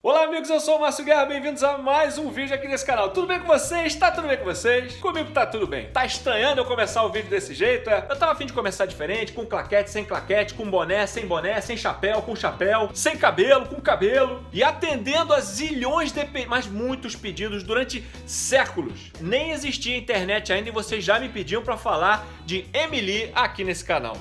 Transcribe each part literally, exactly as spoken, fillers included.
Olá amigos, eu sou o Márcio Guerra, bem-vindos a mais um vídeo aqui nesse canal. Tudo bem com vocês? Tá tudo bem com vocês? Comigo tá tudo bem. Tá estranhando eu começar o vídeo desse jeito? É? Eu tava a fim de começar diferente, com claquete, sem claquete, com boné, sem boné, sem chapéu, com chapéu, sem cabelo, com cabelo. E atendendo a zilhões de, pe... mas muitos pedidos durante séculos. Nem existia internet ainda e vocês já me pediam pra falar de Emily aqui nesse canal.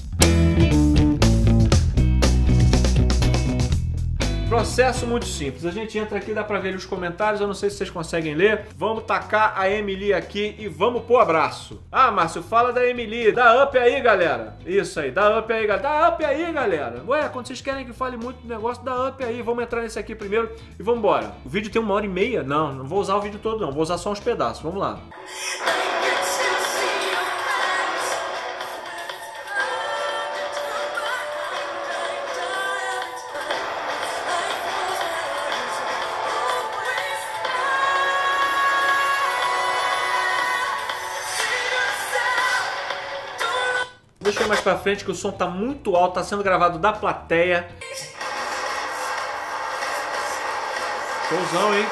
Processo muito simples, a gente entra aqui, dá pra ver os comentários, eu não sei se vocês conseguem ler. Vamos tacar a Emily aqui e vamos pro abraço. Ah, Márcio, fala da Emily, dá up aí, galera. Isso aí, dá up aí, galera. Dá up aí, galera. Ué, quando vocês querem que fale muito do negócio, dá up aí. Vamos entrar nesse aqui primeiro e vamos embora. O vídeo tem uma hora e meia? Não, não vou usar o vídeo todo não, vou usar só uns pedaços, vamos lá. Deixa eu ir mais pra frente que o som tá muito alto, tá sendo gravado da plateia. Showzão, hein?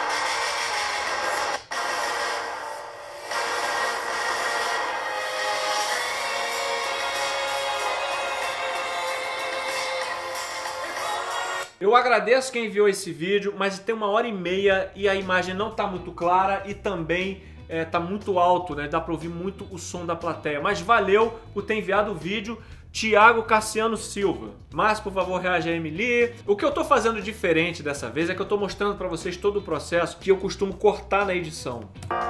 Eu agradeço quem enviou esse vídeo, mas tem uma hora e meia e a imagem não tá muito clara e também É, tá muito alto, né? Dá pra ouvir muito o som da plateia. Mas valeu por ter enviado o vídeo, Thiago Cassiano Silva. Mas, por favor, reage a Emily. O que eu tô fazendo diferente dessa vez é que eu tô mostrando pra vocês todo o processo que eu costumo cortar na edição.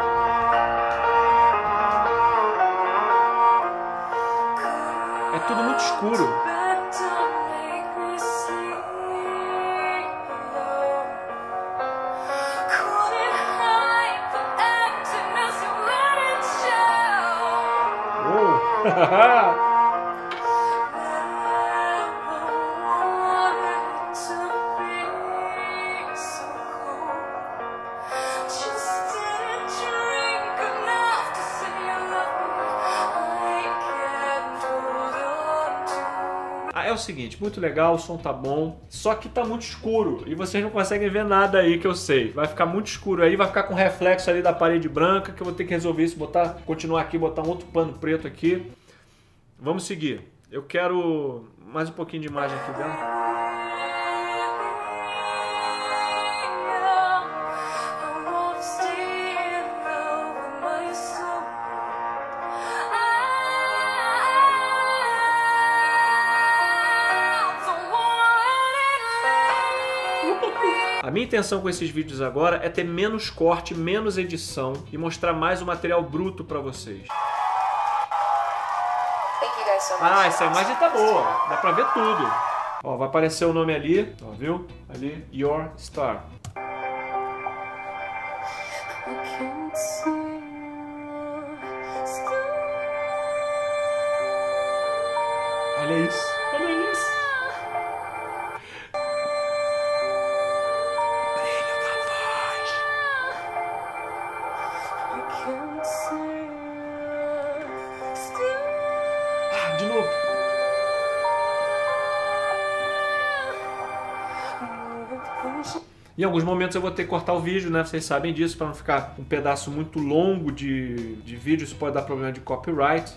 É tudo muito escuro. Ah, é o seguinte, muito legal, o som tá bom, só que tá muito escuro e vocês não conseguem ver nada aí que eu sei. Vai ficar muito escuro aí, vai ficar com reflexo ali da parede branca, que eu vou ter que resolver isso, botar, continuar aqui, botar um outro pano preto aqui. Vamos seguir. Eu quero mais um pouquinho de imagem aqui dentro. A minha intenção com esses vídeos agora é ter menos corte, menos edição e mostrar mais o material bruto pra vocês. Ah, essa imagem tá boa, dá pra ver tudo. Ó, vai aparecer o nome ali, ó, viu? Ali, Your Star. Olha isso, olha isso. De novo. Em alguns momentos eu vou ter que cortar o vídeo, né? Vocês sabem disso, para não ficar um pedaço muito longo de, de vídeo. Isso pode dar problema de copyright.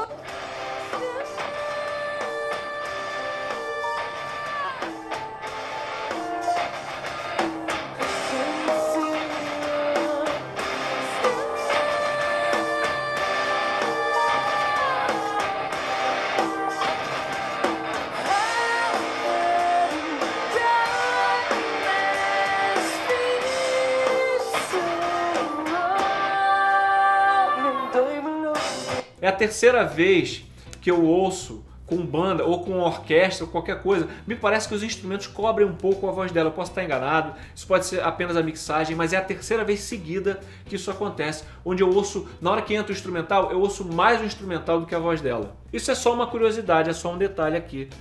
É a terceira vez que eu ouço com banda ou com orquestra ou qualquer coisa. Me parece que os instrumentos cobrem um pouco a voz dela. Eu posso estar enganado, isso pode ser apenas a mixagem, mas é a terceira vez seguida que isso acontece, onde eu ouço, na hora que entra o instrumental, eu ouço mais o instrumental do que a voz dela. Isso é só uma curiosidade, é só um detalhe aqui.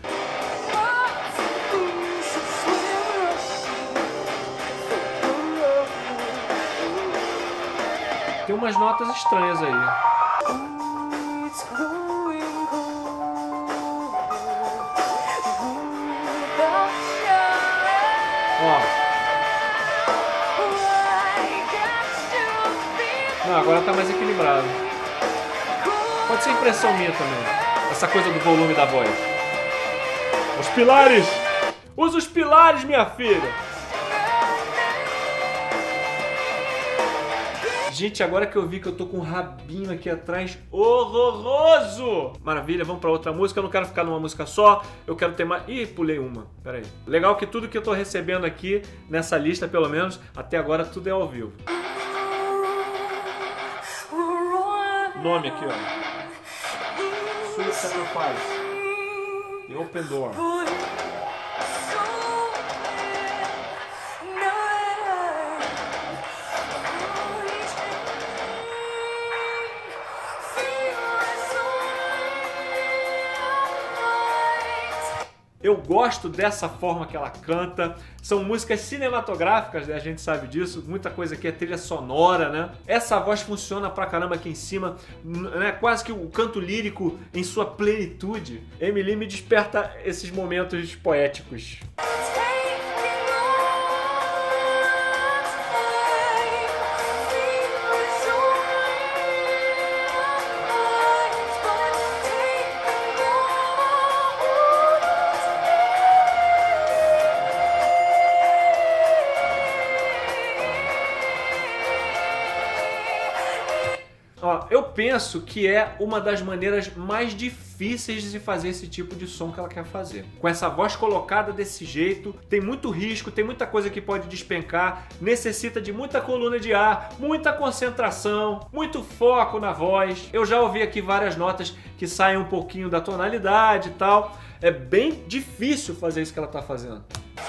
Tem umas notas estranhas aí. Ó, Não, agora tá mais equilibrado. Pode ser impressão minha também. Essa coisa do volume da voz. Os pilares! Usa os pilares, minha filha! Gente, agora que eu vi que eu tô com um rabinho aqui atrás horroroso! Maravilha, vamos pra outra música. Eu não quero ficar numa música só. Eu quero ter mais... Ih, pulei uma. Pera aí. Legal que tudo que eu tô recebendo aqui, nessa lista, pelo menos, até agora, tudo é ao vivo. Nome aqui, ó. Sweet Sacrifice. The Open Door. Eu gosto dessa forma que ela canta. São músicas cinematográficas, né? A gente sabe disso. Muita coisa aqui é trilha sonora, né? Essa voz funciona pra caramba aqui em cima, né? Quase que o canto lírico em sua plenitude. Emily me desperta esses momentos poéticos. Ó, eu penso que é uma das maneiras mais difíceis de se fazer esse tipo de som que ela quer fazer. Com essa voz colocada desse jeito, tem muito risco, tem muita coisa que pode despencar, necessita de muita coluna de ar, muita concentração, muito foco na voz. Eu já ouvi aqui várias notas que saem um pouquinho da tonalidade e tal. É bem difícil fazer isso que ela tá fazendo.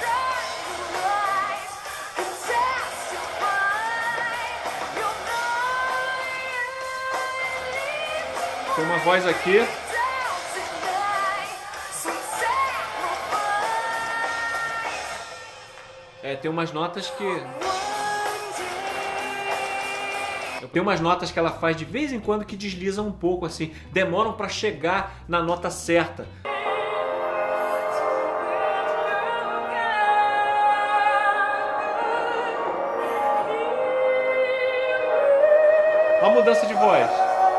Tem uma voz aqui. É, tem umas notas que... Tem umas notas que ela faz de vez em quando que deslizam um pouco assim. Demoram para chegar na nota certa. Olha a mudança de voz.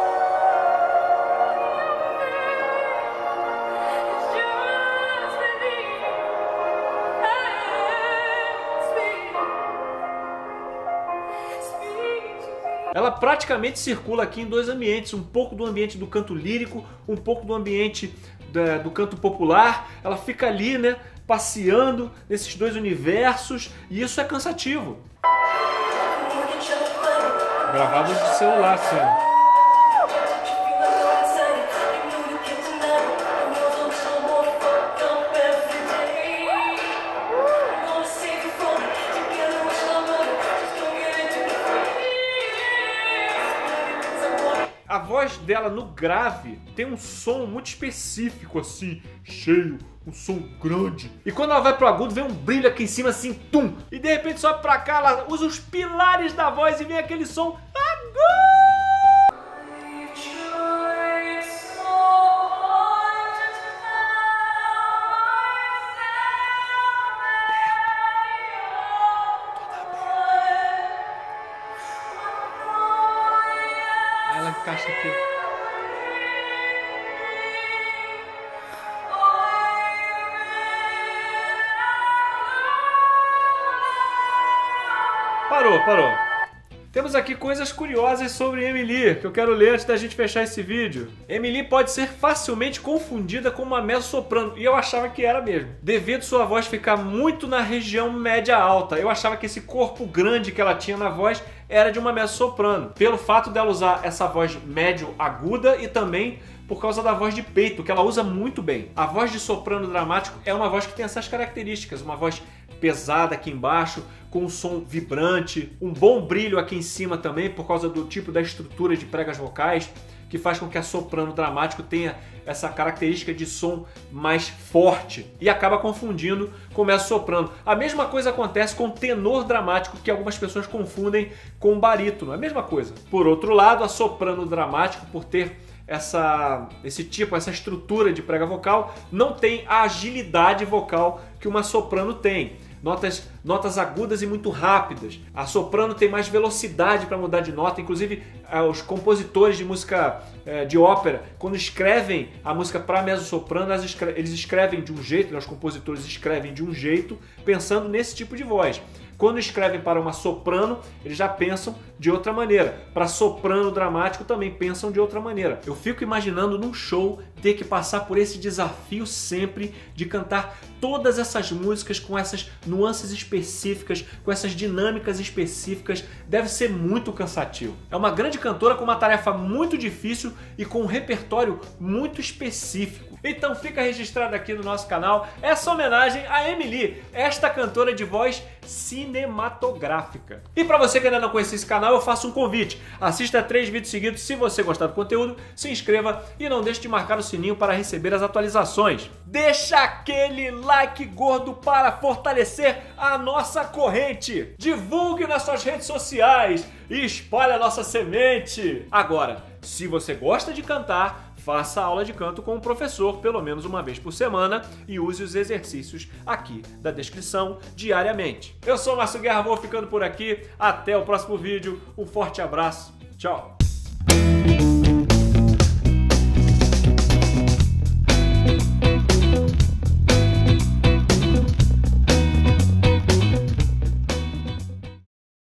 Ela praticamente circula aqui em dois ambientes, um pouco do ambiente do canto lírico, um pouco do ambiente da, do canto popular. Ela fica ali, né, passeando nesses dois universos, e isso é cansativo. Gravado de celular, sim. A voz dela no grave tem um som muito específico, assim, cheio, um som grande. E quando ela vai pro agudo, vem um brilho aqui em cima, assim, tum! E de repente sobe pra cá, ela usa os pilares da voz e vem aquele som agudo! Ela encaixa aqui. Parou, parou. Temos aqui coisas curiosas sobre Emily, que eu quero ler antes da gente fechar esse vídeo. Emily pode ser facilmente confundida com uma mezzo-soprano, e eu achava que era mesmo. Devido sua voz ficar muito na região média-alta, eu achava que esse corpo grande que ela tinha na voz era de uma mezzo-soprano. Pelo fato dela usar essa voz médio-aguda e também por causa da voz de peito, que ela usa muito bem. A voz de soprano dramático é uma voz que tem essas características, uma voz pesada aqui embaixo, com um som vibrante, um bom brilho aqui em cima também, por causa do tipo da estrutura de pregas vocais, que faz com que a soprano dramático tenha essa característica de som mais forte e acaba confundindo com mezzo-soprano. A mesma coisa acontece com o tenor dramático, que algumas pessoas confundem com o barítono, é a mesma coisa. Por outro lado, a soprano dramático, por ter essa, esse tipo, essa estrutura de prega vocal, não tem a agilidade vocal que uma soprano tem. notas, notas agudas e muito rápidas. A soprano tem mais velocidade para mudar de nota, inclusive os compositores de música de ópera, quando escrevem a música para mezzo-soprano, eles escrevem de um jeito, né? Os compositores escrevem de um jeito, pensando nesse tipo de voz. Quando escrevem para uma soprano, eles já pensam de outra maneira. Para soprano dramático também pensam de outra maneira. Eu fico imaginando num show ter que passar por esse desafio sempre de cantar todas essas músicas com essas nuances específicas, com essas dinâmicas específicas. Deve ser muito cansativo. É uma grande cantora com uma tarefa muito difícil e com um repertório muito específico. Então fica registrado aqui no nosso canal essa homenagem a Emily, esta cantora de voz cinematográfica. E para você que ainda não conhece esse canal, eu faço um convite. Assista três vídeos seguidos se você gostar do conteúdo, se inscreva e não deixe de marcar o sininho para receber as atualizações. Deixa aquele like gordo para fortalecer a nossa corrente. Divulgue nas suas redes sociais e espalhe a nossa semente. Agora, se você gosta de cantar, faça aula de canto com o professor pelo menos uma vez por semana e use os exercícios aqui da descrição diariamente. Eu sou o Márcio Guerra, vou ficando por aqui. Até o próximo vídeo. Um forte abraço. Tchau.